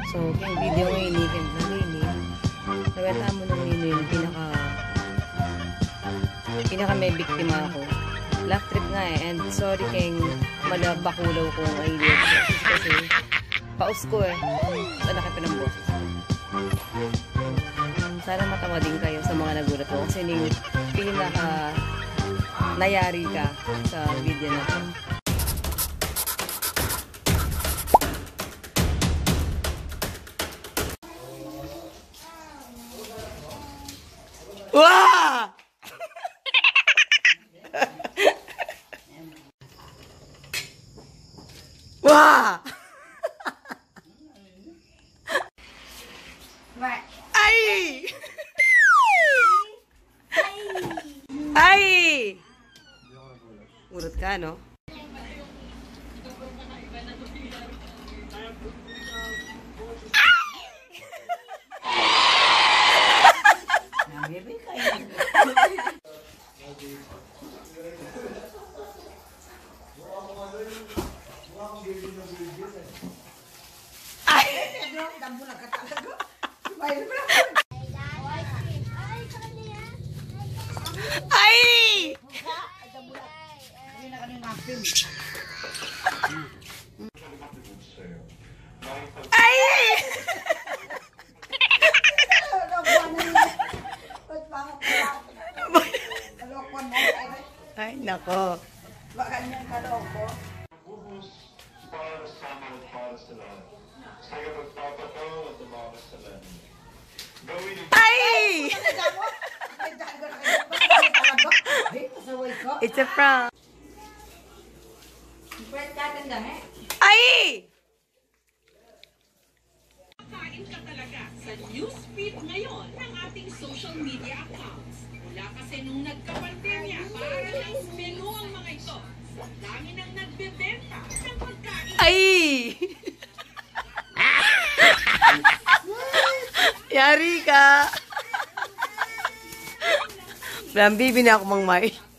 So, yung video ngayon, nagata mo ng yung pinaka may biktima ako. Laugh trip nga eh. And sorry kayong malabakulaw kong idea. Kasi, paus ko eh. Sa laki pa ng boses. Sana matawa din kayo sa mga nagulat ko. Kasi pinaka nayari ka sa video na to. Wah! Wah! Ay! Ay! Urot ka, no? Ay! Ay, nako. Baka niyang kaloko. Ay! It's a prank. Ay! Kain ka talaga sa newsfeed ngayon ng ating social media accounts. Mula kasi nung nagka-pandemya, para lang menu ang mga ito. Dami nang nagbebenta ng pagkain. Ay! Yari ka! Bibi na ako mang may.